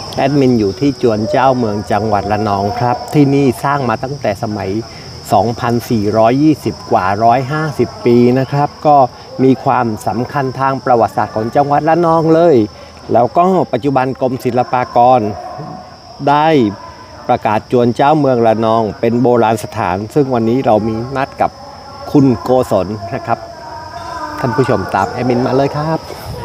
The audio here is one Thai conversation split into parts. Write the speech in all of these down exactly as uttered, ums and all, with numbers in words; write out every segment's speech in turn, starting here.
แอดมินอยู่ที่จวนเจ้าเมืองจังหวัดระนองครับที่นี่สร้างมาตั้งแต่สมัย สองพันสี่ร้อยยี่สิบ กว่า หนึ่งร้อยห้าสิบ ปีนะครับก็มีความสำคัญทางประวัติศาสตร์ของจังหวัดระนองเลยแล้วก็ปัจจุบันกรมศิลปากรได้ประกาศจวนเจ้าเมืองระนองเป็นโบราณสถานซึ่งวันนี้เรามีนัดกับคุณโกศลนะครับท่านผู้ชมตามแอดมินมาเลยครับ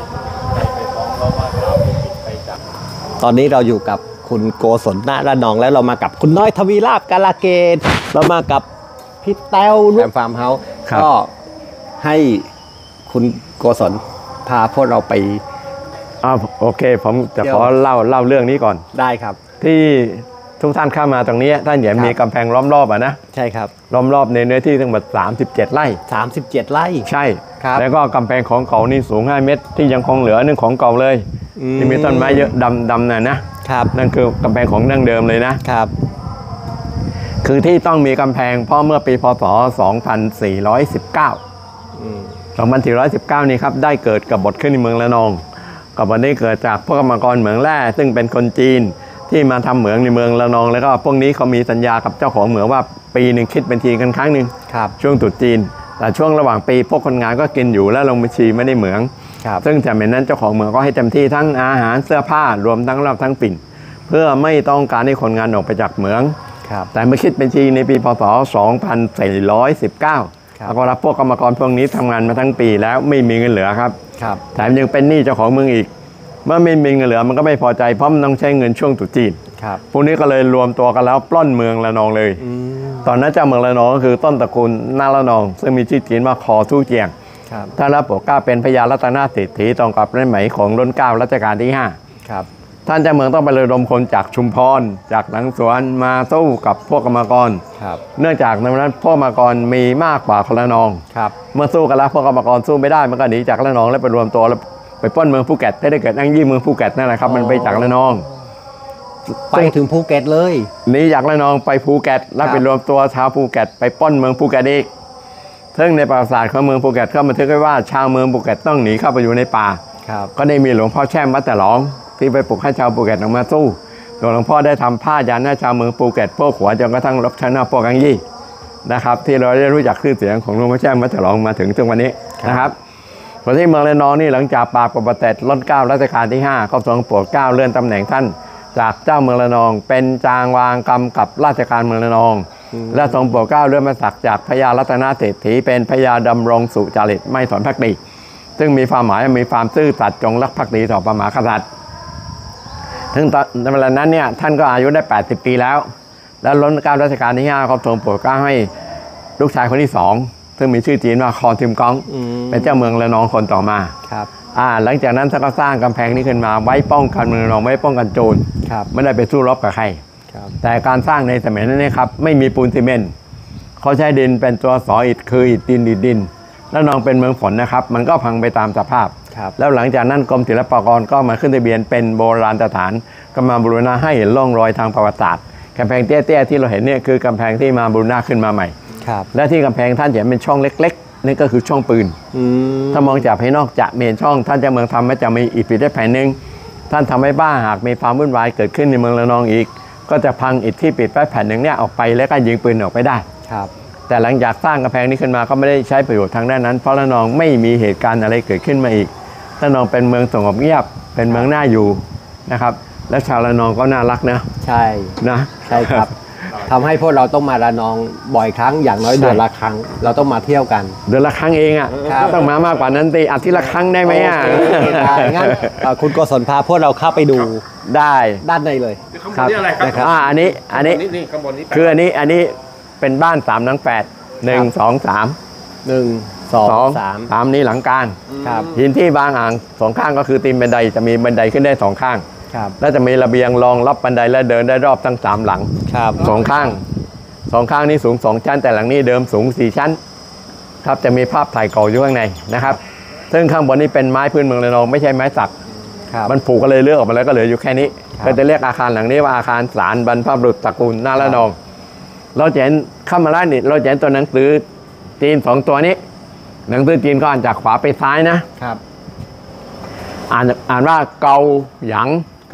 ตอนนี้เราอยู่กับคุณโกศลณระนองแล้วเรามากับคุณน้อยทวีลาภกาลเกตเรามากับพี่แต้วแรมฟาร์มเฮาส์ก็ให้คุณโกศลพาพวกเราไปอ้าวโอเคผมจะขอเล่าเล่าเรื่องนี้ก่อนได้ครับที่ทุกท่านเข้ามาตรงนี้ท่านเห็นมีกำแพงล้อมรอบอ่ะนะใช่ครับล้อมรอบในเนื้อที่ทั้งหมดสามสิบเจ็ดไร่สามสิบเจ็ดไร่ใช่แล้วก็กำแพงของเก่านี่สูงห้าเมตรที่ยังคงเหลือนึงของเก่าเลยที่มีต้นไม้เยอะดำดำน่ะนะครับนั่นคือกำแพงของดั้งเดิมเลยนะครับคือที่ต้องมีกำแพงเพราะเมื่อปีพ.ศ. สองพันสี่ร้อยสิบเก้า สองพันสี่ร้อยสิบเก้านี่ครับได้เกิดกบฏขึ้นในเมืองระนองกบฏนี้เกิดจากพวกกรรมกรเหมืองแร่ซึ่งเป็นคนจีนที่มาทำเหมืองในเมืองระนองแล้วก็พวกนี้เขามีสัญญากับเจ้าของเหมืองว่าปีหนึ่งคิดเป็นทีกันครั้งหนึ่งช่วงตรุษจีนแต่ช่วงระหว่างปีพวกคนงานก็กินอยู่แล้วลงบัญชีไม่ได้เหมืองซึ่งจากนั้นเจ้าของเหมืองก็ให้เต็มที่ทั้งอาหารเสื้อผ้ารวมทั้งรอบทั้งปิ่นเพื่อไม่ต้องการให้คนงานออกไปจากเหมืองแต่เมื่อคิดเป็นทีในปีพ.ศ. สองพันสี่ร้อยสิบเก้าแล้วก็รับพวกกรรมกรพวกนี้ทำงานมาทั้งปีแล้วไม่มีเงินเหลือครับแถมยังเป็นหนี้เจ้าของเมืองอีกเมื่อไม่มีเงินเหลือมันก็ไม่พอใจเพราะมันต้องใช้เงินช่วงตรุษจีนพวกนี้ก็เลยรวมตัวกันแล้วปล้นเมืองระนองเลยตอนนั้นเจ้าเมืองระนองก็คือต้นตระกูลนาระนองซึ่งมีชื่อจีนว่าคอทู่เจียงท่านรับโปรดเกล้าเป็นพญารัตนเศรษฐีตรงกับในไหมของรัชกาลรัชกาลที่ห้าท่านเจ้าเมืองต้องไประดมคนจากชุมพรจากหลังสวนมาสู้กับพวกกรรมกรเนื่องจากในนั้นพวกกรรมกรมีมากกว่าคนระนองเมื่อสู้กันแล้วพวกกรรมกรสู้ไม่ได้มันก็หนีจากระนองแล้วไปรวมตัวแล้วไปปล้นเมืองภูเก็ตได้เกิดนั่งยี่เมืองภูเก็ตนั่นแหละครับมันไปจากระนองไปถึงภูเก็ตเลยหนีจากระนองไปภูเก็ตแล้วไปรวมตัวชาวภูเก็ตไปปล้นเมืองภูเก็ตอีกซึ่งในประวัติศาสตร์ของเมืองภูเก็ตก็บันทึกไว้ว่าชาวเมืองภูเก็ตต้องหนีเข้าไปอยู่ในป่าก็ได้มีหลวงพ่อแช่มวัดแต่หลองที่ไปปลุกให้ชาวภูเก็ตออกมาสู้หลวงพ่อได้ทำผ้ายันให้ชาวเมืองภูเก็ตพวกหัวจนกระทั่งรบชนะพวกกังยี่นะครับที่เราได้รู้จักชื่อเสียงของหลวงพ่อแช่มวัดแต่หลองมาถึงถึงวันนี้นะครับส่วนที่เมืองระนองนี่หลังจากปราบกบฏเสร็จรัชกาลรัชกาลที่ห้าก็ทรงโปรดเกล้าเลื่อนตำแหน่งท่านจากเจ้าเมืองระนองเป็นจางวางกำกับราชการเมืองระนองและทรงโปรดเกล้าเลื่อนมาศักดิ์จากพญารัตนเศรษฐีเป็นพญาดำรงสุจริตไม่ถอนภักดีซึ่งมีความหมายมีความซื่อสัตย์จงรักภักดีต่อพระมหากษัตริย์ถึงตอนเวลานั้นเนี่ยท่านก็อายุได้แปดสิบปีแล้วแล้วรัชกาลรัชกาลที่ห้าก็ทรงโปรดเกล้าให้ลูกชายคนที่สองซึ่งมีชื่อจีนว่าคอทิมกองเป็นเจ้าเมืองระนองคนต่อมาครับอ่าหลังจากนั้นท่านก็สร้างกำแพงนี้ขึ้นมาไว้ป้องกันเมืองระนองไว้ป้องกันโจรไม่ได้ไปสู้รบกับใครแต่การสร้างในสมัยนั้นนะครับไม่มีปูนซีเมนต์เขาใช้ดินเป็นตัวสออิฐคืออิฐดินดินดินระนองเป็นเมืองฝนนะครับมันก็พังไปตามสภาพแล้วหลังจากนั้นกรมศิลปากรก็มาขึ้นทะเบียนเป็นโบราณสถานก็มาบูรณะให้เห็นร่องรอยทางประวัติศาสตร์กำแพงเตี้ยๆที่เราเห็นเนี่ยคือกำแพงที่มาบูรณะขึ้นมาใหม่และที่กำแพงท่านเห็นเป็นช่องเล็กๆนี่ก็คือช่องปืนถ้ามองจากภายนอกจะเมนช่องท่านเจ้าเมืองทำให้จะมีอิฐปิดได้แผ่นหนึ่งท่านทำให้บ้าหากมีความวุ่นวายเกิดขึ้นในเมืองระนองอีกก็จะพังอิฐที่ปิดไว้แผ่นหนึ่งเนี่ยออกไปแล้วก็ยิงปืนออกไปได้แต่หลังจากสร้างกำแพงนี้ขึ้นมาก็ไม่ได้ใช้ประโยชน์ทางด้านนั้นเพราะระนองไม่มีเหตุการณ์อะไรเกิดขึ้นมาอีกระนองเป็นเมืองสงบเงียบเป็นเมืองน่าอยู่นะครับและชาวระนองก็น่ารักนะใช่นะใช่ครับทำให้พวกเราต้องมาระนองบ่อยครั้งอย่างน้อยเดือนละครั้งเราต้องมาเที่ยวกันเดือนละครั้งเองอ่ะต้องมามากกว่านั้นตีอาทิตย์ละครั้งได้ไหมอ่ะงั้นคุณโกศลพาพวกเราเข้าไปดูได้ด้านในเลยครับอ่าอันนี้อันนี้คืออันนี้อันนี้เป็นบ้านสามหลังแปดหนึ่งสองสามหนึ่งสองสามสามนี้หลังกลางหินที่บางอ่างสองข้างก็คือตีนบันไดจะมีบันไดขึ้นได้สองข้างแล้วจะมีระเบียงรองรับบันไดและเดินได้รอบทั้งสามหลังสองข้างสองข้างนี้สูงสองชั้นแต่หลังนี้เดิมสูงสี่ชั้นครับจะมีภาพถ่ายเก่าอยู่ข้างในนะครับซึ่งข้างบนนี้เป็นไม้พื้นเมืองระนองไม่ใช่ไม้สักมันผูกก็เลยเลือกออกมาแล้วก็เหลืออยู่แค่นี้ก็จะเรียกอาคารหลังนี้ว่าอาคารศาลบรรพบุรุษตระกูลนาระนองเราจะเห็นเข้ามาแล้วนี่เราจะเห็นตัวหนังสือจีนสองตัวนี้หนังสือจีนก็อ่านจากขวาไปซ้ายนะครับอ่านอ่านว่าเกาหยาง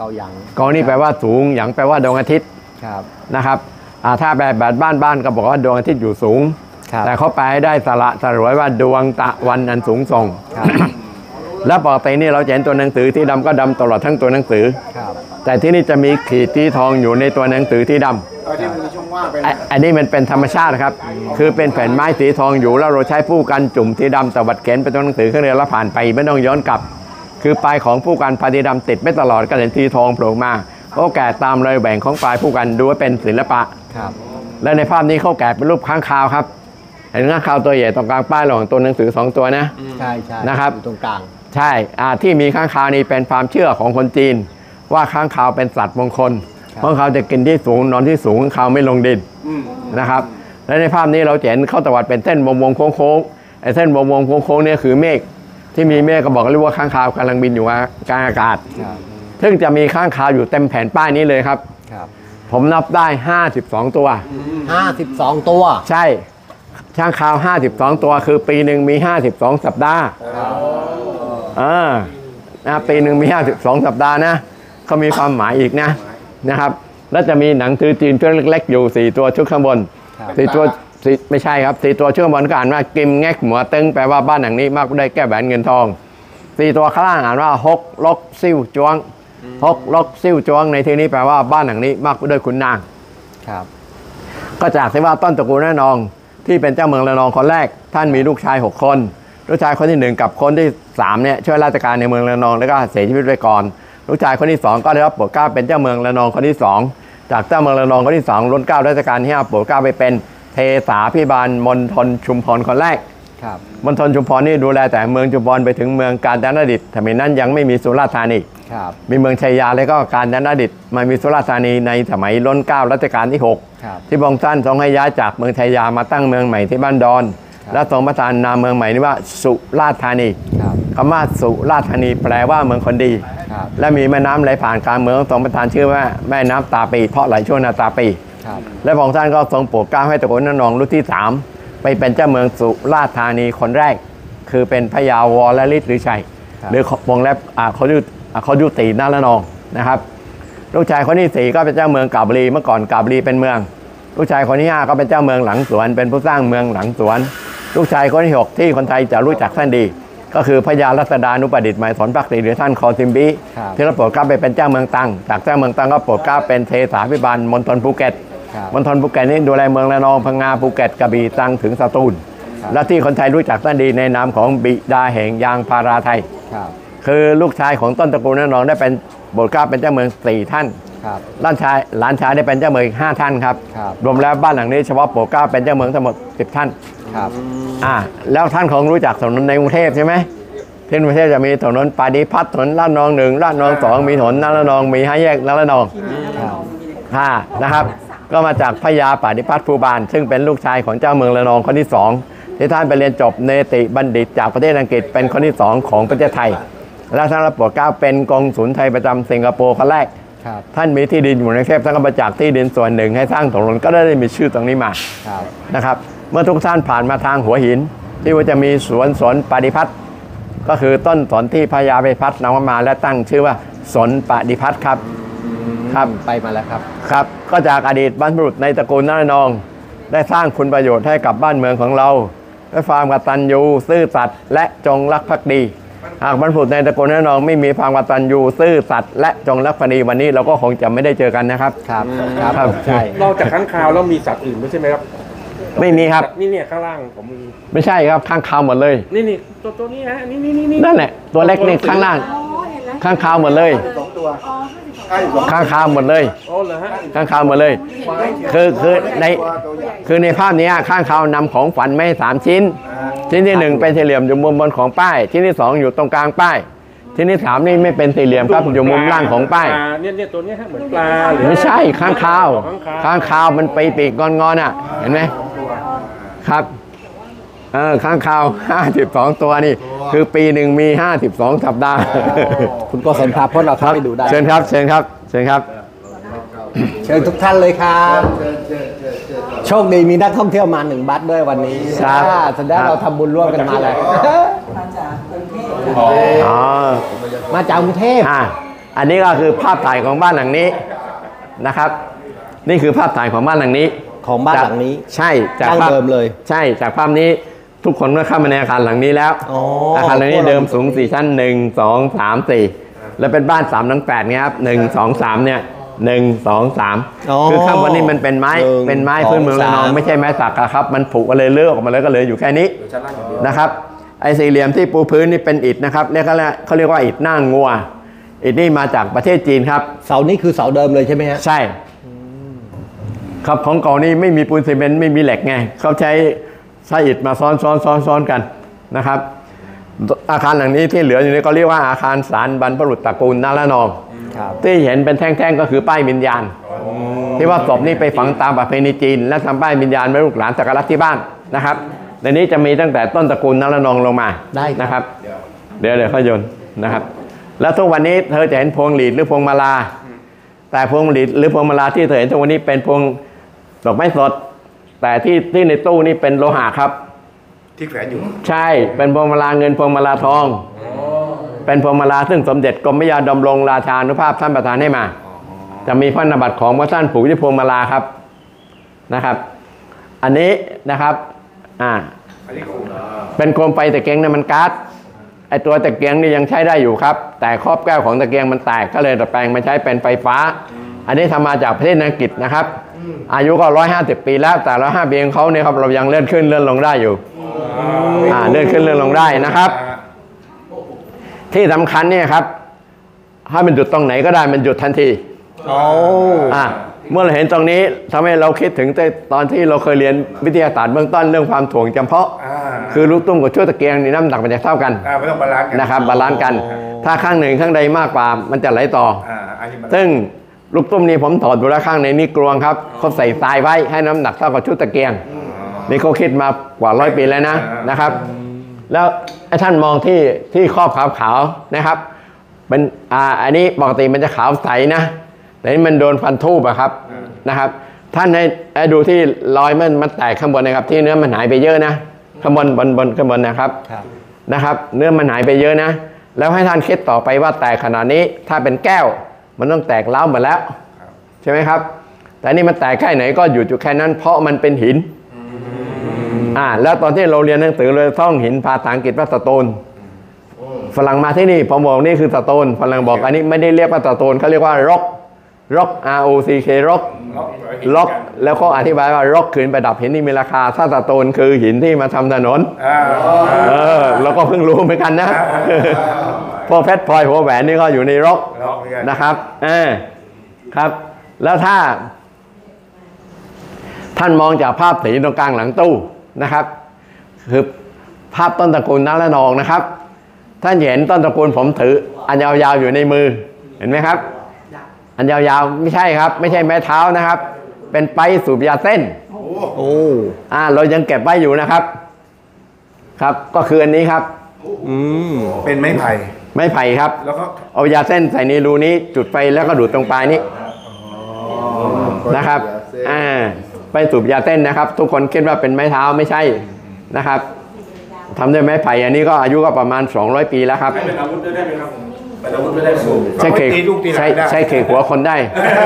กาหยางกอนี่แปลว่าสูงหยางแปลว่าดวงอาทิตย์ครับนะครับอ่าถ้าแบบแบบบ้านๆก็บอกว่าดวงอาทิตย์อยู่สูงครับแต่เขาแปลให้ได้สระสรวยว่าดวงตะวันอันสูงส่งครับแล้วปกตินี่เราจะเห็นตัวหนังสือที่ดำก็ดำตลอดทั้งตัวหนังสือครับแต่ที่นี่จะมีขีดที่ทองอยู่ในตัวหนังสือที่ดำเออที่มันมีช่องว่างเป็นไอ้อันนี้มันเป็นธรรมชาติครับ คือเป็นแผ่นไม้สีทองอยู่แล้วเราใช้ผู้กันจุ่มที่ดำตวัดเข็นไปตัวหนังสือข้างเรือแล้วผ่านไปไม่ต้องย้อนกลับ คือปลายของผู้กันพาทีดำติดไม่ตลอดก็เห็นสีทองโผล่มาเขาแกะตามรอยแบ่งของปลายผู้กันดูว่าเป็นศิลปะครับและในภาพนี้เขาแกะเป็นรูปค้างคาวครับเห็นค้างคาวตัวใหญ่ตรงกลางป้ายระหว่างตัวหนังสือสองตัวนะใช่ใช่นะครับอยู่ตรงกลางใช่อ่าที่มีค้างคาวนี่เป็นความเชื่อของคนจีน ว่าค้างคาวเป็นสัตว์มงคลครับค้างคาวจะกินที่สูงนอนที่สูงค้างคาวไม่ลงดินนะครับ และในภาพนี้เราจะเห็นเข้าตวัดเป็นเส้นวงวงโค้งๆไอ้เส้นวงวงโค้งๆเนี่ยคือเมฆที่มีเมฆก็บอกเรียกว่าค้างคาวกำลังบินอยู่กลางอากาศครับซึ่งจะมีค้างคาวอยู่เต็มแผ่นป้ายนี้เลยครับครับผมนับได้ห้าสิบสองตัวห้าสิบสองตัวใช่ค้างคาวห้าสิบสองตัวคือปีหนึ่งมีห้าสิบสองสัปดาห์อ่านะปีหนึ่งมีห้าสิบสองสัปดาห์นะเขามีความหมายอีกนะนะครับ แล้วจะมีหนังสือจีนตัวเล็กๆอยู่สี่ตัวชุดข้างบนครับสี่ตัวสี่ไม่ใช่ครับสี่ตัวชุดข้างบนก็อ่านว่ากิมแงกหมัวตึงแปลว่าบ้านหลังนี้มากได้แก้แหวนเงินทองสี่ตัวข้างล่างอ่านว่าฮกลกซิ่วจวงฮกลกซิ่วจวงในที่นี้แปลว่าบ้านหลังนี้มากด้วยขุนนางครับก็จากที่ว่าต้นตระกูลระนองที่เป็นเจ้าเมืองระนองคนแรก ท่านมีลูกชายหกคนลูกชายคนที่หนึ่งกับคนที่สามเนี่ยช่วยราชการในเมืองระนองแล้วก็เสียชีวิตไปก่อนลูกชายคนที่สองก็ได้รับโปรดเกล้าเป็นเจ้าเมืองระนองคนที่สองจากเจ้าเมืองระนองคนที่สองล้นเกล้าราชการที่ห้าโปรดเกล้าไปเป็นเทสาพิบาลมณฑลชุมพรคนแรกครับมณฑลชุมพรนี่ดูแลแต่เมืองชุมพรไปถึงเมืองกาญจนดิตสมัยนั้นยังไม่มีสุราษฎร์ธานีครับมีเมืองชัยยาแล้วก็กาญจนดิตมามีสุราษฎร์ธานีในสมัยล้นเกล้ารัชกาลที่หกครับที่พระองค์ท่านทรงให้ย้ายจากเมืองชัยยามาตั้งเมืองใหม่ที่บ้านดอนครับและทรงประทานนามเมืองใหม่นี้ว่าสุราษฎร์ธานีครับคำว่าสุราษฎร์ธานีแปลว่าเมืองคนดีครับและมีแม่น้ำไหลผ่านกลางเมืองทรงประทานชื่อว่าแม่น้ำตาปีเพราะไหลช่วงนาตาปีครับและพระองค์ท่านก็ทรงโปรดเกล้าให้ตระกูลระนองรุ่นที่สามไปเป็นเจ้าเมืองสุราษฎร์ธานีคนแรก คือเป็นพระยาวรฤทธิ์หรือชัยครับหรือวงเล็บอ่าเขาดูอ่าเขาดูตีนาละนองนะครับ ลูกชายคนที่สี่ก็เป็นเจ้าเมืองกาบบุรีเมื่อก่อนกาบบุรีเป็นเมือง ลูกชายคนที่ห้าก็เป็นเจ้าเมืองหลังสวนเป็นผู้สร้างเมืองหลังสวน ลูกชายคนที่หกที่คนไทยจะรู้จักท่านดี ก็คือพระยารัศดานุประดิษฐ์หมายสอนพักดีหรือท่านคอซิมบีครับที่เราโปรดเกล้าไปเป็นเจ้าเมืองตรังจากเจ้าเมืองตรังก็โปรดเกล้าเป็นเทสาพิบาลมณฑลภูเก็ตครับมณฑลภูเก็ตนี่ดูแลเมืองระนองพังงาภูเก็ตกระบี่ตรังถึงสตูลครับและที่คนไทยรู้จักท่านดีในนามของบิดาแห่งยางพาราไทยครับคือลูกชายของต้นตระกูลระนองได้เป็นโปรดเกล้าเป็นเจ้าเมืองสี่ท่านครับหลานชายหลานชายได้เป็นเจ้าเมืองอีกห้าท่านครับครับรวมแล้วบ้านหลังนี้เฉพาะโปรดเกล้าเป็นเจ้าเมืองทั้งหมดสิบท่านครับอ่าแล้วท่านคงรู้จักถนนในกรุงเทพใช่ไหมที่กรุงเทพจะมีถนนปาดีพัฒน์ถนนลาดนองหนึ่งลาดนองสองมีถนนนาละนองมีห้าแยกนาละนองครับห้านะครับ ก็มาจากพระยาปาดิพัฒน์ภูบาลซึ่งเป็นลูกชายของเจ้าเมืองระนองคนที่สองที่ท่านไปเรียนจบเนติบัณฑิตจากประเทศอังกฤษเป็นคนที่สองของประเทศไทย และท่านรับโปรดเกล้าเป็นกงสุลไทยประจำสิงคโปร์คนแรกครับท่านมีที่ดินอยู่ในกรุงเทพท่านก็มาจากที่ดินส่วนหนึ่งให้สร้างถนนก็ได้มีชื่อตรงนี้มาครับนะครับเมื่อทุกท่านผ่านมาทางหัวหิน ที่ว่าจะมีสวนสนปฏิพัฒน์ก็คือต้นสนที่พญาไปพัฒน์นำมาและตั้งชื่อว่าสนปฏิพัฒน์ครับครับไปมาแล้วครับครับก็จากอดีตบรรพบุรุษในตระกูลนาละนอง ได้สร้างคุณประโยชน์ให้กับบ้านเมืองของเราด้วยความกตัญญูซื่อสัตย์และจงรักภักดีหากบรรพบุรุษในตระกูลนาละนองไม่มีความกตัญญูซื่อสัตย์และจงรักภักดีวันนี้เราก็คงจะไม่ได้เจอกันนะครับครับ ครับครับใช่นอกจากค้างคาวแล้วมีสัตว์อื่นด้วยใช่ไหมครับไม่มีครับนี่เนี่ยข้างล่างผมมีไม่ใช่ครับข้างคาวหมดเลยนี่นี่ตัวตัวนี้ฮะนี่นี่นี่นั่นแหละตัวเล็กนี่ข้างล่างข้างคาวหมดเลยสองตัวใช่สองข้างคาวหมดเลยโอ้เหรอฮะข้างคาวหมดเลย คือคือในคือในภาพนี้ข้างคาวนำของฝันไม่สามชิ้น ชิ้นที่หนึ่งเป็นสี่เหลี่ยมอยู่มุมบนของป้าย ชิ้นที่สองอยู่ตรงกลางป้าย ชิ้นที่สามนี่ไม่เป็นสี่เหลี่ยมครับอยู่มุมล่างของป้ายปลเนี่ยเนี่ยตัวเนี้ยฮะเหมือนปลาหรือไม่ใช่ข้างคาวข้างคาวข้างคาวมันไปปีกงอนๆอ่ะเห็นไหมครับเออข้างคาวห้าสิบสองตัวนี่คือปีหนึ่งมีห้าสิบสองสัปดาห์คุณโกศลพาพจน์เราเข้าไปดูได้เชิญครับเชิญครับเชิญครับเชิญทุกท่านเลยครับ โชคดีมีนักท่องเที่ยวมาหนึ่งบัสด้วยวันนี้ครับอ่าแสดงเราทำบุญร่วมกันมาเลยอ๋อมาจากกรุงเทพอ่าอันนี้ก็คือภาพถ่ายของบ้านหลังนี้นะครับ นี่คือภาพถ่ายของบ้านหลังนี้ของบ้านหลังนี้ใช่จากดั้งภาพเดิมเลยใช่จากภาพนี้ทุกคนก็เข้ามาในอาคารหลังนี้แล้วอ๋ออาคารหลังนี้เดิมสูงสี่ชั้นหนึ่งสองสามสี่แล้วเป็นบ้านสามทั้งแปดเนี่ยครับหนึ่งสองสามเนี่ยหนึ่งสองสามอ๋อคือข้างบนนี้มันเป็นไม้หนึ่งเป็นไม้สองพื้นเมืองระนองสามไม่ใช่ไม้สักอะครับมันผุก็เลยเลือกออกมาเลยก็เลยอยู่แค่นี้ชั้นล่างอย่างเดียวนะครับไอ้สี่เหลี่ยมที่ปูพื้นนี่เป็นอิฐนะครับเรียกเขาเรียกเขาเรียกว่าอิฐหน้างัวอิฐนี่มาจากประเทศจีนครับเสานี้คือเสาเดิมเลยใช่ไหมฮะใช่ครับของเก่านี่ไม่มีปูนซีเมนต์ไม่มีเหล็กไงเขาใช้ใช้อิฐมาซ้อนซ้อนซ้อนซ้อนกันนะครับ อาคารหลังนี้ที่เหลืออยู่นี่ก็เรียกว่าอาคารศาลบรรพบุรุษตระกูลนาละนองครับที่เห็นเป็นแท่งๆก็คือป้ายวิญญาณที่ว่าศพนี่ไปฝังตามประเพณีจีนและทำป้ายวิญญาณไว้ลูกหลานสักการะที่บ้านนะครับในนี้จะมีตั้งแต่ต้นตระกูลนาละนองลงมาได้ครับนะครับ เดี๋ยวเดี๋ยวเขาโยนนะครับ แล้วทุกวันนี้เธอจะเห็นพวงหลีดหรือพวงมาลา แต่พวงหลีดหรือพวงมาลาที่เธอเห็นทุกวันนี้เป็นพวงดอกไม้สด แต่ที่ที่ในตู้นี่เป็นโลหะครับที่แขวนอยู่ใช่เป็นพวงมาลาเงินพวงมาลาทอง เป็นพวงมาลาซึ่งสมเด็จกรมพระยาดำรงราชานุภาพท่านประทานให้มา จะมีพระนามบัตรของพระท่านผูกที่พวงมาลาครับนะครับ อันนี้นะครับอ่าอันนี้ของเป็นโคมไฟตะเกียงน้ำมันก๊าซไอตัวตะเกียงนี่ยังใช้ได้อยู่ครับ แต่ครอบแก้วของตะเกียงมันแตกก็เลยดัดแปลงมาใช้เป็นไฟฟ้า อันนี้ทำมาจากประเทศอังกฤษนะครับ อายุก็ร้อยห้าสิบปีแล้วแต่ร้อยห้าปีของเขาเนี่ยครับเรายังเลื่อนขึ้นเลื่อนลงได้อยู่อ่าเลื่อนขึ้นเลื่อนลงได้นะครับ ที่สำคัญเนี่ยครับถ้ามันหยุดตรงไหนก็ได้มันหยุดทันทีโอ้อ่าเมื่อเราเห็นตรงนี้ทำให้เราคิดถึงตอนที่เราเคยเรียนวิทยาศาสตร์เบื้องต้นเรื่องความถ่วงจำเพาะอ่าคือลูกตุ้มกับชั่วตะเกียงนี่น้ำหนักมันจะเท่ากันอ่าไม่ต้องบาลานซ์กันนะครับบาลานซ์กัน ถ้าข้างหนึ่งข้างใดมากกว่ามันจะไหลต่ออ่าอันนี้มันซึ่งลูกตุ้มนี่ผมถอดดูแล้วข้างในนี่กลวงครับเขาใส่ทรายไว้ให้น้ำหนักเท่ากับชุดตะเกียงนี่เขาคิดมากว่าร้อยปีแล้วนะนะครับ แล้วไอ้ท่านมองที่ที่ครอบขาวๆนะครับเป็นอ่าอันนี้ปกติมันจะขาวใสนะแต่นี่มันโดนฟันทูบอะครับนะครับ ท่านให้ให้ดูที่รอยมันมันแตกข้างบนนะครับ ที่เนื้อมันหายไปเยอะนะข้างบนบนบนข้างบนนะครับครับนะครับ เนื้อมันหายไปเยอะนะ แล้วให้ท่านคิดต่อไปว่าแตกขนาดนี้ถ้าเป็นแก้วมันต้องแตกเล้าหมดแล้วใช่ไหมครับ แต่นี่มันแตกแค่ไหนก็หยุดอยู่แค่นั้นเพราะมันเป็นหินอ่าแล้วตอนที่เราเรียนหนังสือเลยท่องหินภาษาอังกฤษว่าสโตนฝรั่งมาที่นี่ผมบอกนี่คือสโตนฝรั่งบอกอันนี้ไม่ได้เรียกว่าสโตนเขาเรียกว่าร็อกร็อก R O C K ร็อกล็อกแล้วก็อธิบายว่าร็อกคือประดับหินที่มีราคาถ้าสโตนคือหินที่มาทำถนนอ่าเออเราก็เพิ่งรู้เหมือนกันนะพวกเพชรพลอยหัวแหวนนี่ก็อยู่ในร็อกล็อกเหมือนกันนะครับอ่าครับ แล้วถ้า ท่านมองจากภาพสีตรงกลางหลังตู้นะครับ คือภาพต้นตระกูลนาละนองนะครับ ท่านเห็นต้นตระกูลผมถืออันยาวๆอยู่ในมือเห็นไหมครับ อันยาวๆไม่ใช่ครับ ไม่ใช่ไม้เท้านะครับ เป็นไปสูบยาเส้นโอ้อ่าเรายังเก็บไว้อยู่นะครับ ครับก็คืออันนี้ครับอืมเป็นไม้ไผ่ไม้ไผ่ครับแล้วก็เอายาเส้นใส่ในรูนี้จุดไฟแล้วก็ดูดตรงปลายนี้นะครับอ่าไปสูบยาเส้นนะครับ ทุกคนคิดว่าเป็นไม้เท้าไม่ใช่นะครับทำด้วยไม้ไผ่อันนี้ก็อายุก็ประมาณสองร้อยปีแล้วครับเป็นอาวุธได้ไหมครับเป็นอาวุธไม่ได้สูบใช่เคกตีลูกตีหลาใช่นได้ใช่เคกหัวคนได้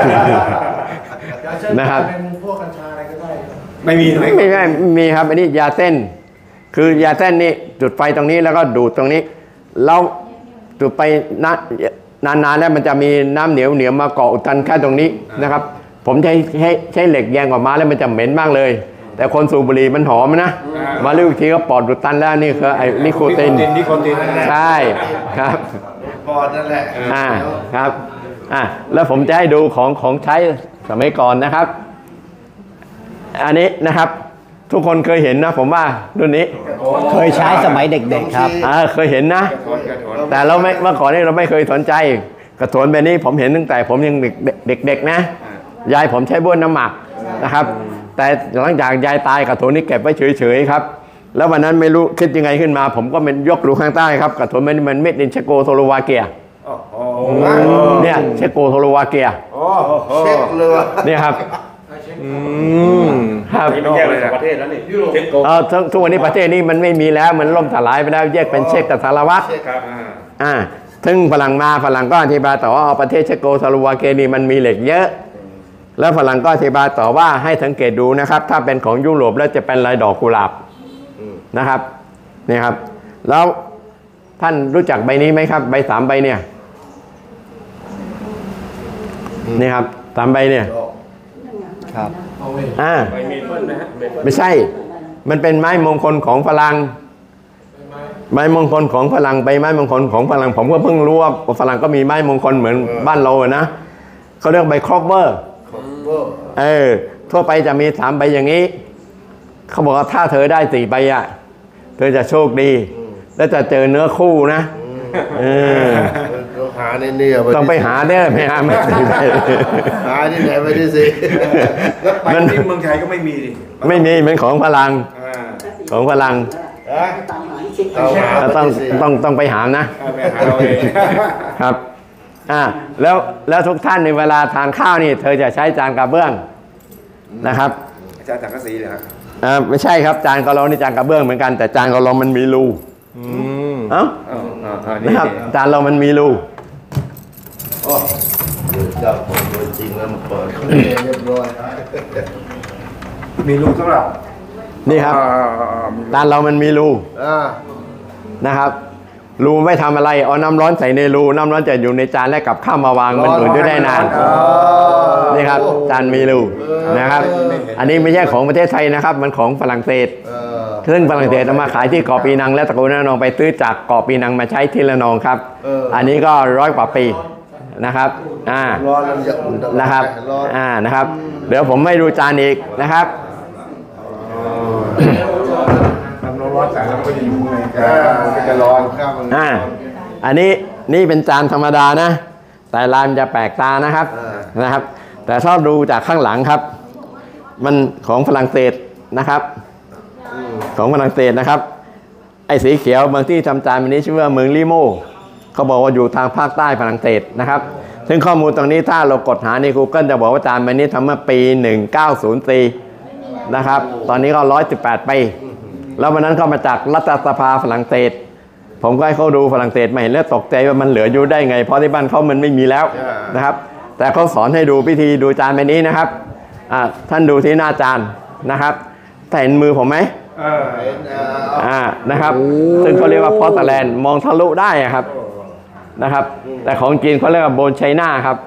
นะครับเป็นพวกกัญชาอะไรก็ได้ไม่มีไหมไม่ไม่ไม่มีครับอันนี้ยาเส้น คือยาเส้นนี่จุดไฟตรงนี้แล้วก็ดูดตรงนี้แล้วจุดไปนานนานๆแล้วมันจะมีน้ำเหนียวเหนียวมาเกาะอุดตันแค่ตรงนี้นะครับ ผมใช้ใช้ใช้เหล็กแยงออกมาแล้วมันจะเหม็นมากเลย แต่คนสูบบุหรี่มันหอมนะมาเรียกอีกทีก็ปอดอุดตันแล้วนี่คือไอ้นิโคตินนิโคตินนั่นแหละใช่ครับปอดนั่นแหละอ่าครับอ่าแล้วผมจะให้ดูของของใช้สมัยก่อนนะครับ อันนี้นะครับ ทุกคนเคยเห็นนะผมว่ารุ่นนี้เคยใช้สมัยเด็กๆครับอ่าเคยเห็นนะกระทนกระทนแต่เราไม่เมื่อก่อนนี้เราไม่เคยสนใจกระโถนแบบนี้ผมเห็นตั้งแต่ผมยังเด็กๆนะยายผมใช้บ้วนน้ำหมักนะครับ แต่หลังจากยายตายกระโถนนี้เก็บไว้เฉยๆครับ แล้ววันนั้นไม่รู้คิดยังไงขึ้นมา ผมก็เป็นยกดูข้างใต้ครับกระโถนมันมันเม็ดดินเชโกสโลวาเกียโอ้โหเนี่ยเชโกสโลวาเกียโอ้โหเช็คเลยว่ะเนี่ยครับอืมครับนี่มันแยกไปจากประเทศแล้วนี่เช็คโกเออทุกทุกวันนี้ประเทศนี้มันไม่มีแล้วมันล่มสลายไปแล้วแยกเป็นเช็กกับสารวัตรครับอ่าซึ่งฝรั่งมาฝรั่งก็อธิบายต่อว่าประเทศเชโกสโลวาเกียนี่มันมีเหล็กเยอะแล้วฝรั่งก็อธิบายต่อว่าให้สังเกตดูนะครับถ้าเป็นของยุโรปแล้วจะเป็นลายดอกกุหลาบนะครับนี่ครับแล้วท่านรู้จักใบนี้ไหมครับใบสามใบเนี่ยนี่ครับสามใบเนี่ยครับอ่าไปเมเปิลนะฮะเมเปิลไม่ใช่มันเป็นไม้มงคลของฝรั่งไม้มงคลของฝรั่งใบไม้มงคลของฝรั่งผมก็เพิ่งรู้ว่าฝรั่งก็มีไม้มงคลเหมือนบ้านเราอะนะเขาเรียกใบครอบเวอร์เวอร์เออทั่วไปจะมีสามใบอย่างนี้เขาบอกว่าถ้าเธอได้สี่ใบอ่ะเธอจะโชคดีและจะเจอเนื้อคู่นะเออต้องหาในนี่ะต้องไปหาเด้อไม่หาไม่สี่ใบหาที่ไหนไปที่สิแล้วไปที่เมืองไทยก็ไม่มีดิไม่มีเป็นของฝรั่งอ่าของฝรั่งเราหาต้องไปที่สิต้องต้องไปหานะเอาไปหาเราเองครับอ่าแล้วแล้วทุกท่านในเวลาทานข้าวนี่เธอจะใช้จานกระเบื้องนะครับอาจารย์สังกะสีเลยครับอ่าไม่ใช่ครับจานกระโหลกนี่จานกระเบื้องเหมือนกันแต่จานกระโหลกมันมีรูเอ้าอ๋ออ๋ออ๋อนี่นะครับจานเรามันมีรูโอ้เดี๋ยวเจ้าของตัวจริงแล้วมาเปิดเรียบร้อยมีลูกสำหรับนี่ครับอ่าอ่าอ่ามีจานเรามันมีรูอ่านะครับรูไม่ทำอะไรเอาน้ำร้อนใส่ในรูน้ำร้อนจะอยู่ในจานและกับข้าวมาวางมันอุ่นได้นานอ๋อนี่ครับจานมีรูนะครับ อันนี้ไม่ใช่ของประเทศไทยนะครับ มันของฝรั่งเศสเออซึ่งฝรั่งเศสเอามาขายที่เกาะปีนังและตระกูลระนองไปซื้อจากเกาะปีนังมาใช้ที่ระนองครับ อันนี้ก็ร้อยกว่าปีนะครับอ่าร้อนแล้วจะอุ่นตลอดนะครับร้อนอ่านะครับ เดี๋ยวผมไม่ดูจานอีกนะครับทำร้อนๆใส่แล้วก็จะอยู่ข้างในก็จะร้อนข้าวมันอ่าอันนี้นี่เป็นจานธรรมดานะแต่ลายมันจะแปลกตานะครับนะครับ แต่ชอบดูจากข้างหลังครับ มันของฝรั่งเศสนะครับ ของฝรั่งเศสนะครับ ไอ้สีเขียวบางที่ทำจานแบบนี้ชื่อว่าเมืองลิโมเขาบอกว่าอยู่ทางภาคใต้ฝรั่งเศสนะครับ ซึ่งข้อมูลตรงนี้ถ้าเรากดหาใน Google จะบอกว่าจานแบบนี้ทำเมื่อปีหนึ่งเก้าศูนย์สี่นะครับตอนนี้ก็หนึ่งร้อยสิบแปดปีแล้ววันนั้นเข้ามาจากรัฐสภาฝรั่งเศสผมก็ให้เขาดูฝรั่งเศสมาเห็นแล้วตกใจว่ามันเหลืออยู่ได้ไงเพราะที่บ้านเขามันไม่มีแล้วนะครับ แต่เขาสอนให้ดูพิธีดูจานแบบนี้นะครับอ่าท่านดูที่หน้าจานนะครับแต่เห็นมือผมไหมเออเห็นอ่าอ่านะครับซึ่งเขาเรียกว่าพอตแลนด์มองทะลุได้อะครับนะครับ แต่ของจีนเขาเรียกว่าโบนไชน่าครับ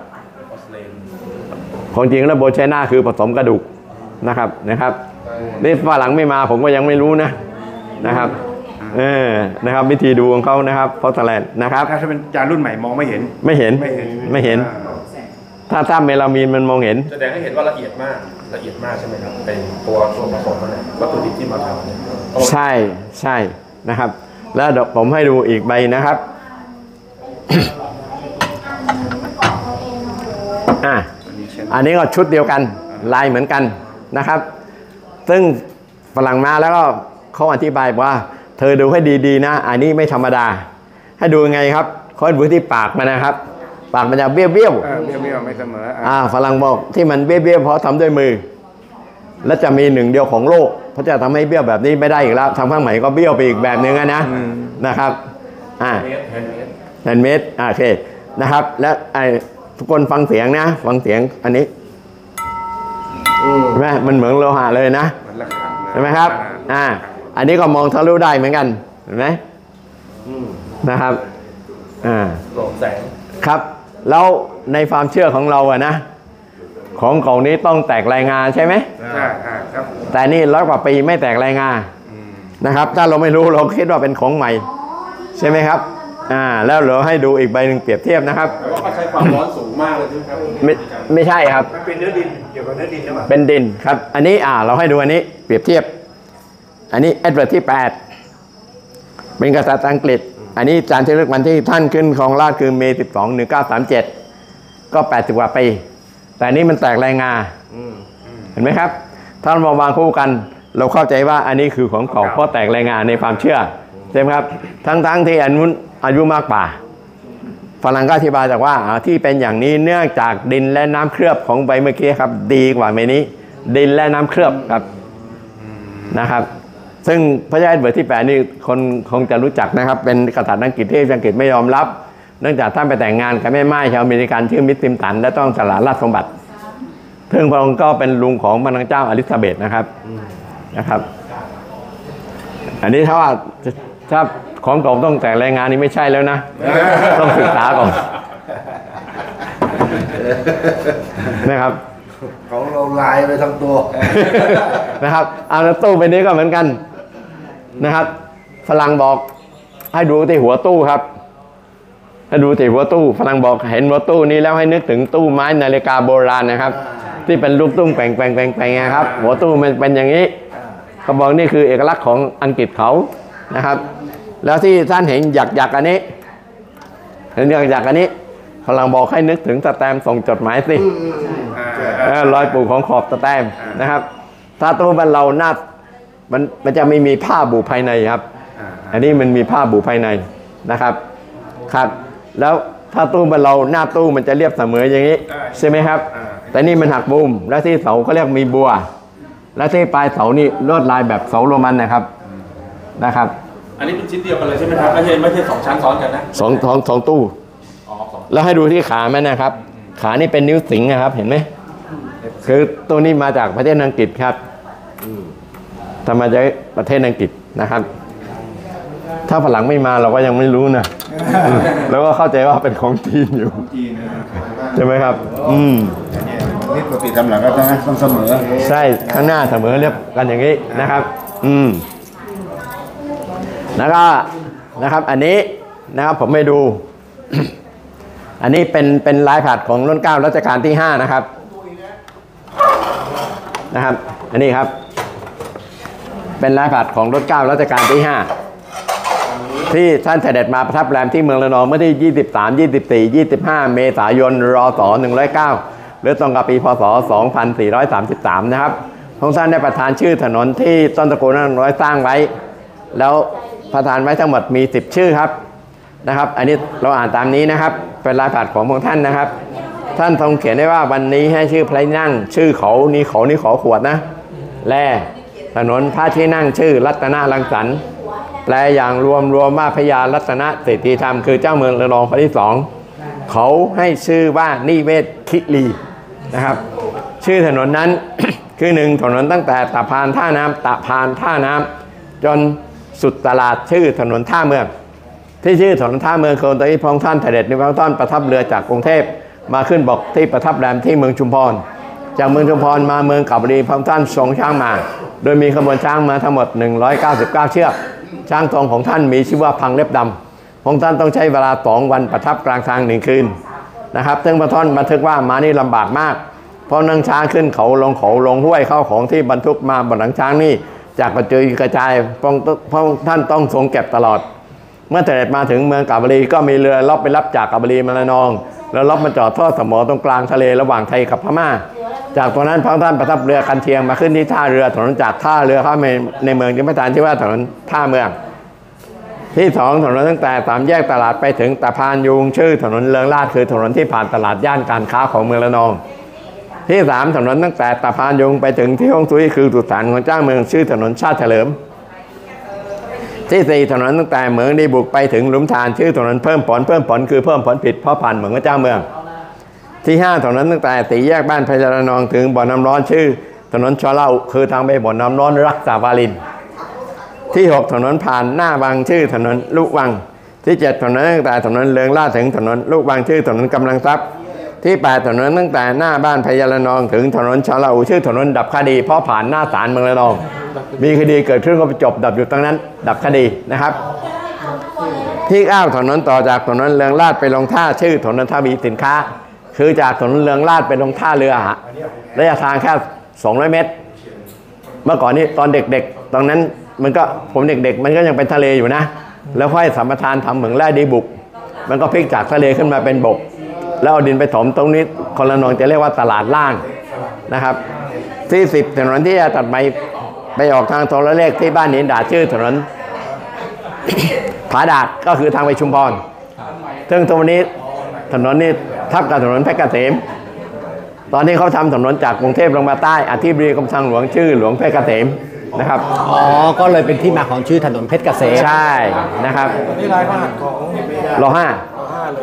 ของจีนเขาเรียกโบนไชน่าคือผสมกระดูกนะครับนะครับนี่ฝรั่งไม่มาผมก็ยังไม่รู้นะนะครับเออนะครับวิธีดูของเขานะครับพอตแลนด์นะครับถ้าเป็นจานรุ่นใหม่มองไม่เห็นไม่เห็นไม่เห็นไม่เห็น ถ้าถ้าเมลามีนมันมองเห็นแสดงให้เห็นว่าละเอียดมากละเอียดมากใช่ไหมครับเป็นตัวส่วนผสมมันเนี่ยวัตถุดิบที่มาทำเนี่ยใช่ใช่นะครับ แล้วเดี๋ยวผมให้ดูอีกใบนะครับ อ่ะอันนี้ก็ชุดเดียวกันลายเหมือนกันนะครับ ซึ่งฝรั่งมาแล้วก็เขาอธิบายว่า เธอดูให้ดีๆนะ อันนี้ไม่ธรรมดา ให้ดูยังไงครับเขาดูที่ปากมันนะครับ ปากมันจะเบี้ยวเออเบี้ยวๆไม่เสมอๆอ่าฝรั่งบอกที่มันเบี้ยวๆเพราะทำด้วยมือ และจะมีหนึ่งเดียวของโลกเพราะจะทำให้เบี้ยวแบบนี้ไม่ได้อีกแล้วทำข้างใหม่ก็เบี้ยวไปอีกแบบนึงนะนะนะครับอ่าเมตรแฮนด์เมตรแฮนด์เมดอ่าโอเคนะครับ และไอ้ทุกคนฟังเสียงนะฟังเสียงอันนี้อืมใช่ไหมมันเหมือนโลหะเลยนะมันละขันนะใช่ไหมครับอ่าอันนี้ก็มองทะลุได้เหมือนกันเห็นไหมอืมนะครับอ่าโปร่งแสงครับแล้วในความเชื่อของเราอะนะของเก่านี้ต้องแตกรายงานใช่ไหมอ่าอ่าครับแต่นี่ร้อยกว่าปีไม่แตกรายงานนะครับ ถ้าเราไม่รู้เราคิดว่าเป็นของใหม่ ใช่ไหมครับอ่าแล้วเราให้ดูอีกใบหนึ่งเปรียบเทียบนะครับแต่ว่าใช้ความร้อนสูงมากเลยใช่ไหมครับไม่ไม่ใช่ครับมันเป็นเนื้อดินเกี่ยวกับเนื้อดินใช่ไหมเป็นดินครับ อันนี้อ่าเราให้ดูอันนี้เปรียบเทียบ อันนี้เอ็ดเวิร์ดที่แปดเป็นกษัตริย์อังกฤษ อันนี้จานที่เลือกวันที่ท่านขึ้นครองราชย์คือเมษสิบสองหนึ่งเก้าสามเจ็ดก็แปดสิบกว่าปีแต่อันนี้มันแตกรายงานอืมเห็นไหมครับถ้าเรามาวางคู่กัน เราเข้าใจว่าอันนี้คือของเก่าเพราะแตกรายงานในความเชื่อใช่ไหมครับทั้งๆที่อันนู้นอายุมากกว่าฝรั่งก็อธิบายจากว่าอ่าที่เป็นอย่างนี้เนื่องจากดินและน้ำเคลือบของใบเมื่อกี้ครับดีกว่าใบนี้ ดินและน้ำเคลือบครับนะครับ ซึ่งพระเจ้าเอ็ดเวิร์ดที่แปดนี่คนคงจะรู้จักนะครับ เป็นกษัตริย์อังกฤษที่อังกฤษไม่ยอมรับเนื่องจากท่านไปแต่งงานกับแม่ไม้ชาวอเมริกันชื่อมิสซิมตันและต้องสละราชสมบัติซึ่งพระองค์ก็เป็นลุงของพระนางเจ้าอลิซาเบธนะครับนะครับ อันนี้ถ้าว่าถ้าของเก่าต้องแต่งรายงานนี้ไม่ใช่แล้วนะ ต้องศึกษาก่อนนะครับของเราลายไปทั้งตัวนะครับเอาแล้วตู้ใบนี้ก็เหมือนกันนะครับฝรั่งบอกให้ดูที่หัวตู้ครับให้ดูที่หัวตู้ฝรั่งบอกเห็นหัวตู้นี้แล้วให้นึกถึงตู้ไม้นาฬิกาโบราณนะครับที่เป็นลูกตุ้มแปลงแปลงแปลงแปลงครับหัวตู้มันเป็นอย่างนี้เขาบอกนี่คือเอกลักษณ์ของอังกฤษเขานะครับแล้วที่ท่านเห็นหยักหยักอันนี้เห็นหยักหยักอันนี้ฝรั่งบอกให้นึกถึงสแตมป์ส่งจดหมายสิรอยปูของขอบสแตมป์นะครับถ้าตู้บ้านเราหน้ามันมันจะไม่มีผ้าบุภายในครับอันนี้มันมีผ้าบุภายในนะครับครับแล้วถ้าตู้บ้านเราหน้าตู้มันจะเรียบเสมออย่างนี้ใช่ไหมครับแต่นี่มันหักมุมและที่เสาเขาเรียกมีบัวและที่ปลายเสานี่ลวดลายแบบเสาโรมันนะครับนะครับอันนี้เป็นชิ้นเดียวกันเลยใช่ไหมครับไม่ใช่ไม่ใช่สองชั้นซ้อนกันนะสองสองสองตู้แล้วให้ดูที่ขามันนะครับขานี่เป็นนิ้วสิงนะครับเห็นไหมคือตัวนี้มาจากประเทศอังกฤษครับทำมาจากประเทศอังกฤษนะครับถ้าฝรั่งไม่มาเราก็ยังไม่รู้นะแล้วก็เข้าใจว่าเป็นของจีนอยู่ใช่ไหมครับอืมนี่ปกติทำหลังก็ต้องเสมอใช่ข้างหน้าเสมอเรียบกันอย่างนี้นะครับอืมแล้วก็นะครับอันนี้นะครับผมไม่ดู อันนี้เป็นเป็นลายผัดของรุ่นเก้ารัชกาลที่ห้านะครับนะครับอันนี้ครับเป็นลายผัดของรุ่นเก้ารัชกาลที่ห้าที่ท่านเสด็จมาประทับแรมที่เมืองระนองเมื่อที่ยี่สิบสาม ยี่สิบสี่ ยี่สิบห้าเมษายนรศหนึ่งร้อยเก้าหรือตรงกับปีพศสองพันสี่ร้อยสามสิบสามนะครับพระองค์ท่านได้ประทานชื่อถนนที่ต้นตระกูลน้อยสร้างไว้แล้วประทานไว้ทั้งหมดมีสิบชื่อครับนะครับอันนี้เราอ่านตามนี้นะครับเป็นลายผัดของพระองค์ท่านนะครับท่านทรงเขียนได้ว่าวันนี้ให้ชื่อพระที่นั่งชื่อเขานี่เขานี่ขอขวดนะและถนนพระที่นั่งชื่อรัตนรังสรรค์แปลอย่างรวมรวมว่าพญารัตนเศรษฐีธรรมคือเจ้าเมืองระนองพระที่สองเขาให้ชื่อว่านิเวศคิรีนะครับชื่อถนนนั้น คือหนึ่งถนนตั้งแต่ตะพานท่าน้ำตะพานท่าน้ำจนสุดตลาดชื่อถนนท่าเมืองที่ชื่อถนนท่าเมืองคือตอนที่พระองค์ท่านเสด็จในพระองค์ท่านประทับเรือจากกรุงเทพมาขึ้นบอกที่ประทับแรมที่เมืองชุมพรจากเมืองชุมพรมาเมืองกาบบุรีพระองค์ท่านทรงช้างมาโดยมีขบวนช้างมาทั้งหมดหนึ่งร้อยเก้าสิบเก้าเชือกช้างทองของท่านมีชื่อว่าพังเล็บดำพระองค์ท่านต้องใช้เวลาสองวันประทับกลางทางหนึ่งคืนนะครับซึ่งพระท่านบันทึกว่ามานี่ลำบากมากเพราะนั่งช้างขึ้นเขาลงเขาลงห้วยเข้าของที่บรรทุกมาบนหลังช้างนี่จากกระจุยกระจายพระองค์ท่านต้องทรงเก็บตลอดเมื่อเสด็จมาถึงเมืองกาบบุรีก็มีเรือรบไปรับจากกาบบุรีมาระนองแล้วรบมาจอดทอดสมอตรงกลางทะเลระหว่างไทยกับพม่าจากตรงนั้นพระท่านประทับเรือกันเชียงมาขึ้นที่ท่าเรือถนนจากท่าเรือเข้ามาในเมืองจึงพระทานชื่อว่าถนนท่าเมืองที่สองถนนตั้งแต่สามแยกตลาดไปถึงตะพานยูงชื่อถนนเลืองลาดคือถนนที่ผ่านตลาดย่านการค้าของเมืองระนองที่สามถนนตั้งแต่ตะพานยูงไปถึงที่ฮงซุยคือสุสานของเจ้าเมืองชื่อถนนชาติเฉลิมที่สี่ถนนตั้งแต่เหมืองดีบุกไปถึงหลุมฐานชื่อถนนเพิ่มผลเพิ่มผลคือเพิ่มผลผิดเพราะผ่านเหมืองเจ้าเมืองที่ห้าถนนตั้งแต่สี่แยกบ้านพญาระนองถึงบ่อน้ำร้อนชื่อถนนชอเล่าคือทางไปบ่อน้ำร้อนรักษาวารินที่หกถนนผ่านหน้าวังชื่อถนนลูกวังที่เจ็ดถนนตั้งแต่ถนนเลืองลาดถึงถนนลูกวังชื่อถนนกำลังทรัพย์ที่แปดถนนตั้งแต่หน้าบ้านพญาระนองถึงถนนชอเล่าชื่อถนนดับคดีเพราะผ่านหน้าศาลเมืองระนองมีคดีเกิดขึ้นก็ไปจบดับอยู่ตรงนั้นดับคดีนะครับที่เก้าถนนต่อจากถนนเลืองลาดไปลงท่าชื่อถนนทวีสินค้าคือจากถนนเลืองลาดไปลงท่าเรือระยะทางแค่สองร้อยเมตรเมื่อก่อนนี้ตอนเด็กๆตอนนั้นมันก็ผมเด็กๆมันก็ยังเป็นทะเลอยู่นะแล้วค่อยสัมปทานทำเหมืองแร่ดีบุกมันก็พลิกจากทะเลขึ้นมาเป็นบกแล้วเอาดินไปถมตรงนี้คนละนองจะเรียกว่าตลาดล่างนะครับที่สิบถนนที่จะตัดไปไปออกทางโทรเลขที่บ้านหินดาดชื่อถนน ผาดาดก็คือทางไปชุมพรซึ่งตรงนี้ถนนนี้ทับกับถนนเพชรเกษมตอนนี้เขาทำถนนจากกรุงเทพลงมาใต้อธิบดีกรมทางหลวงชื่อหลวงเพชรเกษมนะครับอ๋อก็เลยเป็นที่มาของชื่อถนนเพชรเกษมใช่นะครับนี่ลายพระหัตถ์ของรอห้า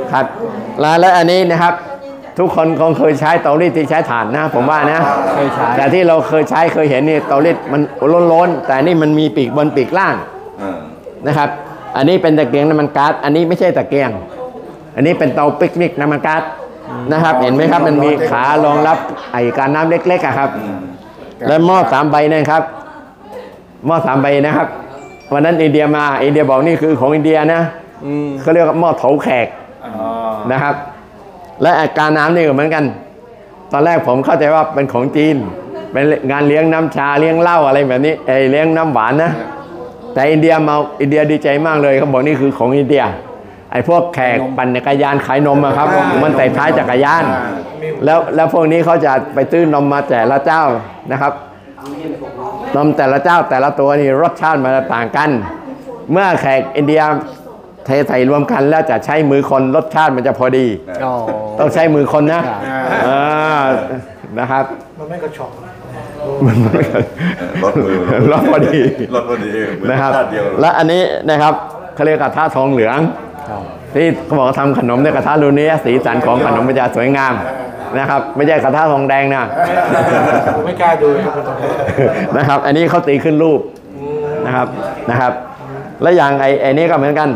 ครับแล้วและอันนี้นะครับทุกคนคงเคยใช้เตารีดที่ใช้ถ่านนะผมว่านะเคยใช้แต่ที่เราเคยใช้เคยเห็นนี่เตารีดมันล้นๆแต่นี่มันมีปีกบนปีกล่างนะครับอันนี้เป็นตะเกียงน้ำมันก๊าซอันนี้ไม่ใช่ตะเกียงอันนี้เป็นเตาปิกนิกน้ำมันก๊าซนะครับเห็นไหมครับมันมีขารองรับไอการน้ำเล็กๆครับแล้วหม้อสามใบนะครับหม้อสามใบนะครับวันนั้นอินเดียมาอินเดียบอกนี่คือของอินเดียนะเขาเรียกว่าหม้อเถาแขกนะครับและการน้ำนี่ก็เหมือนกันตอนแรกผมเข้าใจว่าเป็นของจีนเป็นงานเลี้ยงน้ำชาเลี้ยงเหล้าอะไรแบบนี้ไอเลี้ยงน้ำหวานนะแต่อินเดียมาอินเดียดีใจมากเลยเขาบอกนี่คือของอินเดียไอพวกแขกปั่นจักรยานขายนมครับมันใส่ท้ายจักรยานแล้วแล้วพวกนี้เขาจะไปซื้อนมมาแต่ละเจ้านะครับนมแต่ละเจ้าแต่ละตัวนี่รสชาติมันต่างกันเมื่อแขกอินเดียเทใส่รวมกันแล้วจะใช้มือคนรสชาติมันจะพอดีต้องใช้มือคนนะนะครับมันไม่กระชอกมันไม่รสมือรสพอดีรสพอดีนะครับและอันนี้นะครับเขาเรียกกระทะทองเหลืองที่เขาบอกทำขนมในกระทะรุ่นนี้สีสันของขนมมันจะสวยงามนะครับไม่ใช่กระทะทองแดงนะไม่กล้าดูนะครับอันนี้เขาตีขึ้นรูปนะครับนะครับและอย่างไอ้ไอ้นี้ก็เหมือนกัน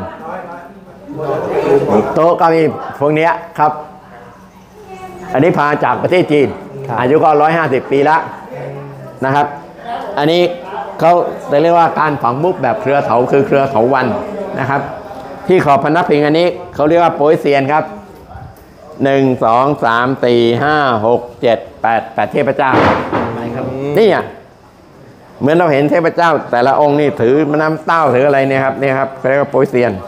โต๊ะก็มีพวกนี้ครับอันนี้พาจากประเทศจีนอายุก็ร้อยห้าสิบปีแล้วนะครับอันนี้เขาเรียกว่าการฝังมุกแบบเครือเถาคือเครือเถาวันนะครับที่ขอบพนักพิงอันนี้เขาเรียกว่าโปยเซียนครับหนึ่งสองสามสี่ห้าหกเจ็ดแปดแปดเทพเจ้านี่อ่ะเหมือนเราเห็นเทพเจ้าแต่ละองค์นี่ถือน้ำเต้าถืออะไรเนี่ยครับนี่ครับเขาเรียกว่าโปยเซียน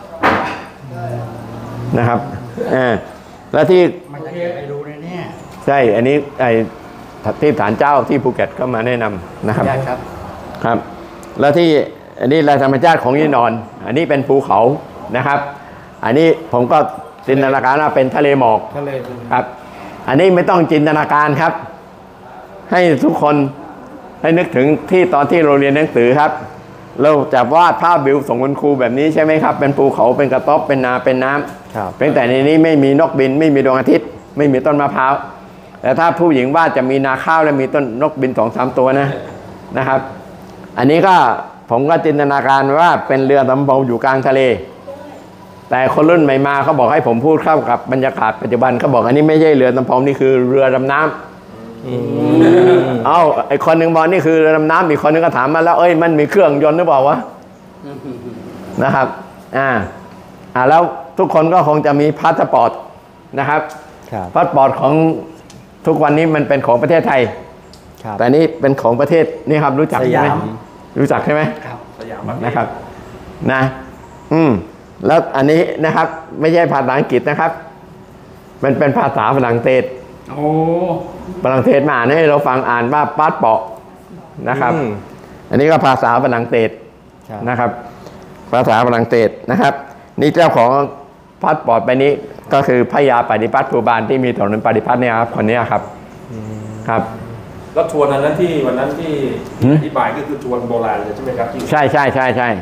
นะครับอ่าแล้วที่ใช่อันนี้ไอ้ที่ศาลเจ้าที่ภูเก็ตก็มาแนะนำนะครับครับครับแล้วที่อันนี้แหล่งธรรมชาติของยี่นอนอันนี้เป็นภูเขานะครับอันนี้ผมก็จินตนาการว่าเป็นทะเลหมอกครับอันนี้ไม่ต้องจินตนาการครับให้ทุกคนให้นึกถึงที่ตอนที่เราเรียนหนังสือครับเราจะวาดภาพวิวส่งคุณครูแบบนี้ใช่ไหมครับเป็นภูเขาเป็นกระต๊อบเป็นนาเป็นน้ำเพียงแต่ในนี้ไม่มีนกบินไม่มีดวงอาทิตย์ไม่มีต้นมะพร้าวแต่ถ้าผู้หญิงวาดจะมีนาข้าวและมีต้นนกบินสองสามตัวนะนะครับอันนี้ก็ผมก็จินตนาการว่าเป็นเรือสำเภาอยู่กลางทะเลแต่คนรุ่นใหม่มาเขาบอกให้ผมพูดเข้ากับบรรยากาศปัจจุบันเขาบอกอันนี้ไม่ใช่เรือสำเภานี่คือเรือดำน้ำเอาไอคนหนึ่งบอกนี่คือเรือดำน้ำอีกคนนึงก็ถามมาแล้วเอ้ยมันมีเครื่องยนต์หรือเปล่าวะนะครับอ่าอ่าแล้วทุกคนก็คงจะมีพาสปอร์ตนะครับพาสปอร์ตของทุกวันนี้มันเป็นของประเทศไทยแต่นี่เป็นของประเทศนี่ครับรู้จักใช่ไหมรู้จักใช่ไหมครับสยามนะครับนะอืมแล้วอันนี้นะครับไม่ใช่ภาษาอังกฤษนะครับมันเป็นภาษาฝรั่งเศสโอ้ฝรั่งเศสมาอ่านให้เราฟังอ่านว่าปาสปอร์ตนะครับอันนี้ก็ภาษาฝรั่งเศสนะครับภาษาฝรั่งเศสนะครับนี่เจ้าของพาสปอร์ตใบนี้ก็คือพญาปฏิพัฒน์ภูบาลที่มีถนนปฏิพัฒน์เนี่ยครับคนนี้ครับครับแล้วทัวร์นั้นที่วันนั้นที่อธิบายก็คือทัวร์โบราณเลยใช่ไหมครับใช่ใช่ใช่ใช่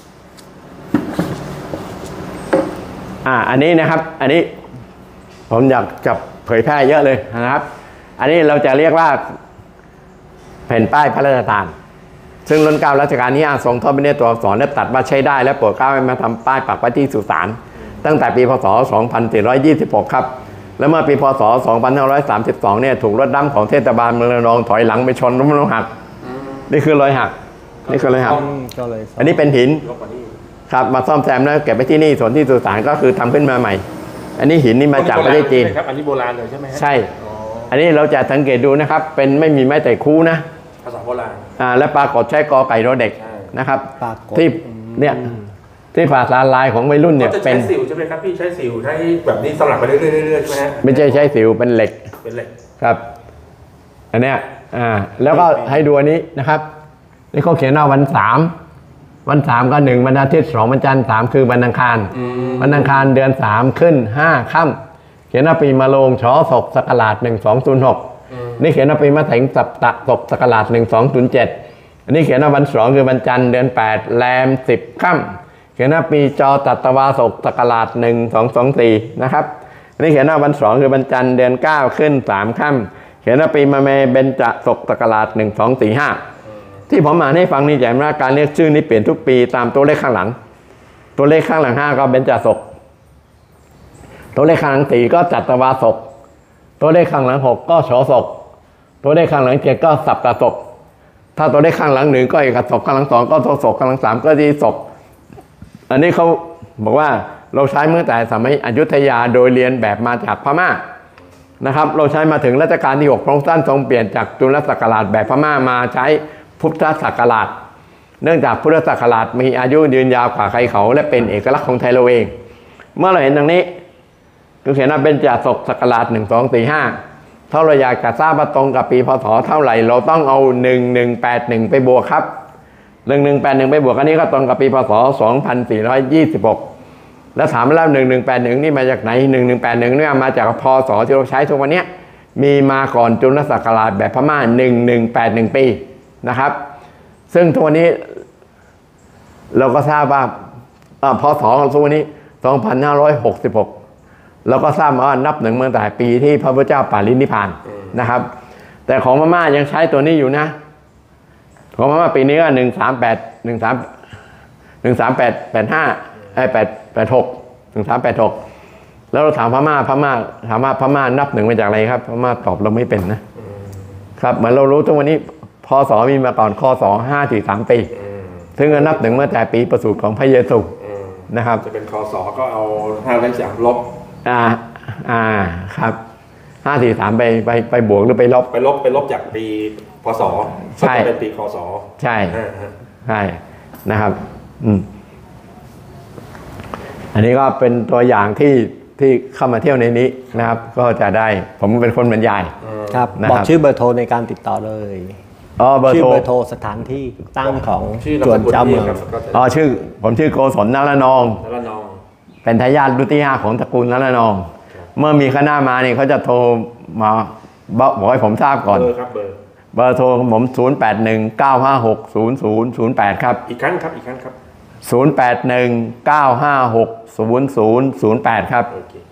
อ่าอันนี้นะครับอันนี้ผมอยากจะเผยแพร่เยอะเลยนะครับอันนี้เราจะเรียกว่าแผ่นป้ายพระราชทานซึ่งรัชกาลรัชกาลที่ห้าทรงทอดพระเนตรตัวอักษรและตัดว่าใช้ได้และโปรดเกล้าให้มาทำป้ายปักไว้ที่สุสานตั้งแต่ปีพศสองพันสี่ร้อยยี่สิบหกครับแล้วเมื่อปีพศสองพันห้าร้อยสามสิบสองเนี่ยถูกรถดำของเทศบาลเมืองระนองถอยหลังไปชนล้มลงหักนี่คือรอยหักนี่คือรอยหักอันนี้เป็นหินครับมาซ่อมแซมแล้วเก็บไปที่นี่ส่วนที่สุสานก็คือทำขึ้นมาใหม่อันนี้หินนี่มาจากประเทศจีนครับอันนี้โบราณเลยใช่ไหมใช่อันนี้เราจะสังเกตดูนะครับเป็นไม่มีไม้แต่คู่นะภาษาโบราณอ่าและปรากฏใช้กอไก่รอเด็กนะครับที่เนี่ยที่ภาษาลายของวัยรุ่นเนี่ยเป็นสิวใช่ไหมครับพี่ใช้สิวใช้แบบนี้สลับไปเรื่อยๆใช่ไหมฮะไม่ใช่ใช้สิวเป็นเหล็กเป็นเหล็กครับอันเนี้ยอ่าแล้วก็ให้ดูอันนี้นะครับนี่เขาเขียนว่าวันสามวันสามก็หนึ่งวันอาทิตย์สองวันจันทร์สามคือวันอังคารวันอังคารเดือนสามขึ้นห้าค่ำเขียนว่าปีมะโรงชอศกศักราชหนึ่งสองศูนย์หกนี่เขียนว่าปีมะเสงสัปตะศกศักราชหนึ่งสองศูนย์เจ็ดอันนี้เขียนว่าวันสองคือวันจันทร์เดือนแปดแรมสิบค่ำเขียนว่าปีจอตัตวาศกศักราชหนึ่งสองสองสี่นะครับอันนี้เขียนว่าวันสองคือวันจันทร์เดือนเก้าขึ้นสามค่ำเขียนว่าปีมะเมเบญจศกศักราชหนึ่งสองสี่ห้าที่ผมอ่านให้ฟังนี่แจ่มว่าการเรียกชื่อนี้เปลี่ยนทุกปีตามตัวเลขข้างหลังตัวเลขข้างหลังห้าก็เบญจศกตัวเลขข้างหลังสี่ก็จัตวาศกตัวเลขข้างหลังหกก็โสศกตัวเลขข้างหลังเจ็ดก็สัปตศกถ้าตัวเลขข้างหลังหนึ่งก็เอกศกข้างหลังสองก็โทศกข้างหลังสามก็ดีศกอันนี้เขาบอกว่าเราใช้เมื่อแต่สมัยอยุธยาโดยเรียนแบบมาจากพม่านะครับเราใช้มาถึงรัชกาลที่หกพระองค์ท่านทรงเปลี่ยนจากจุลศักราชแบบพม่ามาใช้พุทธศักราชเนื่องจากพุทธศักราชมีอายุยืนยาวกว่าใครเขาและเป็นเอกลักษณ์ของไทยเราเองเมื่อเราเห็นดังนี้ก็เขียนว่าเป็นจากศกศักราชหนึ่งสองสี่ห้าถ้าเราอยากจะทราบว่าตรงกับปีพศเท่าไหร่เราต้องเอาหนึ่งหนึ่งแปดหนึ่งไปบวกครับหนึ่งหนึ่งแปดหนึ่งไปบวกอันนี้ก็ตรงกับปีพศสองพันสี่ร้อยยี่สิบหกแล้วถามแล้วหนึ่งหนึ่งแปดหนึ่งนี่มาจากไหนหนึ่งหนึ่งแปดหนึ่งเนี่ยมาจากพศที่เราใช้ทุกวันนี้มีมาก่อนจุลศักราชแบบพม่าหนึ่งหนึ่งแปดหนึ่งปีนะครับซึ่งทุกวันนี้เราก็ทราบว่าพศของทุกวันนี้สองพันห้าร้อยหกสิบหกเราก็ทราบว่านับหนึ่งเมื่อแต่ปีที่พระพุทธเจ้าปารินิพพานนะครับแต่ของพม่ายังใช้ตัวนี้อยู่นะของพม่าปีนี้ก็หนึ่งสามแปดหนึ่งสามหนึ่งสามแปดแปดห้าไอ้แปดแปดหกหนึ่งสามแปดหกแล้วเราถามพม่าพม่าถามว่าพม่านับหนึ่งมาจากอะไรครับพม่าตอบเราไม่เป็นนะครับเหมือนเรารู้ทุกวันนี้พศมีมาก่อนคศห้าถึงสามปีซึ่งนับหนึ่งเมื่อแต่ปีประสูติของพระเยซูนะครับจะเป็นคศก็เอาห้าเลขสามลบอ่าอ่าครับห้าสี่สามไปไปไปบวกหรือไปลบไปลบไปลบจากปีพศใช่เป็นปีคศใช่ใช่นะครับอืมอันนี้ก็เป็นตัวอย่างที่ที่เข้ามาเที่ยวในนี้นะครับก็จะได้ผมเป็นคนบรรยายครับบอกชื่อเบอร์โทรในการติดต่อเลยอ๋อเบอร์โทรชื่อเบอร์โทรสถานที่ตั้งของจวนเจ้าเมืองอ๋อชื่อผมชื่อโกศลนรนองนรนองเป็นทายาทรุ่นที่ห้าของตระกูลนรนองเมื่อมีคณะมาเนี่ยเขาจะโทรมาบอกให้ผมทราบก่อนเบอร์ครับเบอร์เบอร์โทรของผมศูนย์ แปด หนึ่ง เก้า ห้า หก ศูนย์ ศูนย์ ศูนย์ แปดครับอีกครั้งครับอีกครั้งครับศูนย์ แปด หนึ่ง เก้า ห้า หก ศูนย์ ศูนย์ ศูนย์ แปดครับโอเค